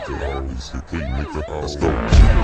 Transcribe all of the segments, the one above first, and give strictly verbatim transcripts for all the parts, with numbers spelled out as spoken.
hoes, repeat nigga, let's go.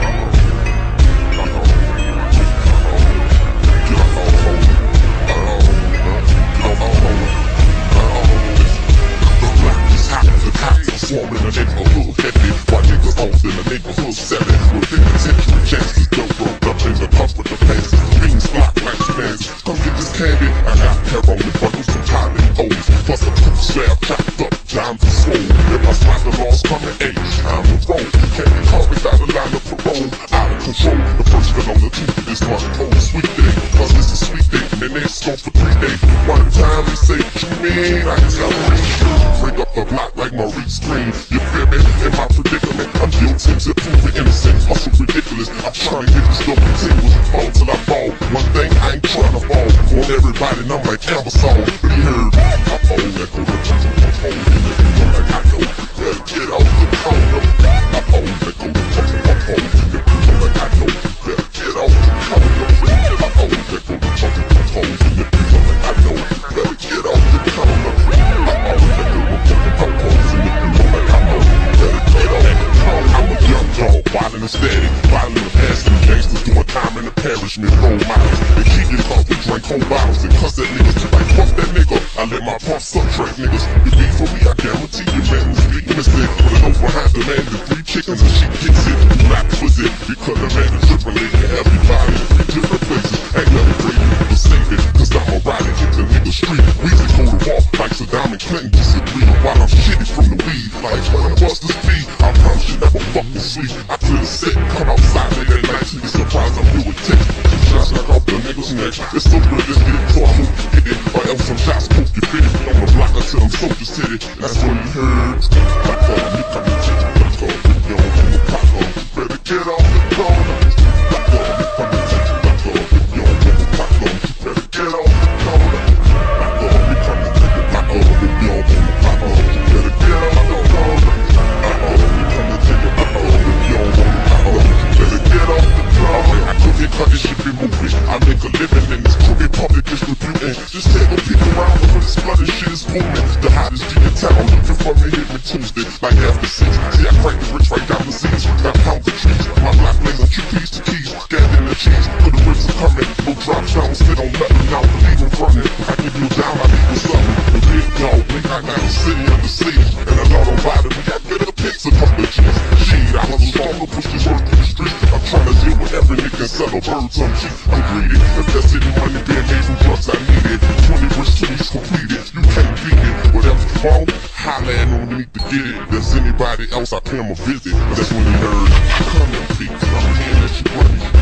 Swarming the neighborhood, heavy, while niggas off in the neighborhood selling with fifty century chances, dope rolled up in the pump with the pants, beans block like spans. Come get this candy, I got hair on the bundles from Thailand O's, plus a poop slab chopped up, time to swole. If I slide the laws coming, H, time to roll. Can't be caught without a line of parole, out of control. The first gun on the tooth of this month, oh sweet day, cause it's a sweet day, and it's scope for three days. One time they say, what you mean? I just got free. Break up the block like Maurice Green. You feel me? In my predicament, I'm guilty to prove innocent. Hustle ridiculous, I'm trying to get this dope continuous. Fall till I fall. One thing, I ain't trying to fall. Want everybody, and I'm like Amazon. But you heard, I fall that go to touch on my phone. And if you know like I know, better get off the corner. I fall that go to touch on my phone. And if you know like I know, better get off the corner. I fall that go to touch on my phone. And if you know like I know, better get off the corner. I fall that go to touch on my phone. And if you know like I know, better get off the corner. I'm a young dog, wildin' and steady, wildin' and passing gangsters doing time in the parish, mid role models. They keep getting caught, they drink whole bottles and cuss at niggas like fuck that nigga. I let my pump subtract niggas. You beat for me, I guarantee you man is bleeding instead. Put it over behind the man with three chickens and she gets it. You rap was it, because the man is differently. Everybody in three different places. Ain't nothing great, you save it, cause I'm a rider, hit the nigga street. Weezy go to war like Saddam and Clinton disagree. While I'm shitty from the weed, like trying to bust the speed. I promise you never fucking sleep. I clear the set, come outside late at night till you surprised I'm here with text. Two shots knock off the nigga's neck. It's so good, let's get it, so I hope you get it. Or else some shots poke you fit it. On the block until I'm soldiers hit it. That's what you heard. Like all me coming to the block off. If you don't want to pop off, you better get off the corner. Like all me coming to the block off. If you don't want to pop off, you better get off the corner. Like all me coming to the block off. If you don't want to pop off, you better get off the corner. Like all me coming to the block off. If you don't want to pop off, you better get off the corner. I cook it, cut it, shit be moving. I make a living in this crooked public distributing. Just take a peek around when this blood and shit is booming. The hottest G in town, looking for me, hit me Tuesday, like after six. See, I crank the rich right down the seas, got pound for trees. My block blazing, two keys to keys, scanned in the cheese. Cause the whips are coming, no drop down, sit on nothing, now believe in running. I give you down, I leave you something. The big dog, we got now the city of the sea. And a lot of riders, we got better picks, a couple of G's. Shit, I was stronger, push this work through the streets. I'm trying to deal with every nigga and settle birds on cheap. I'm greedy, if that's any money being made from drugs, I need it. twenty verse twenties completed, you can't beat it. Whatever's wrong, holla at no need to get it. There's anybody else, I pay him a visit. That's when he heard, come and peek, I'm here, let you run.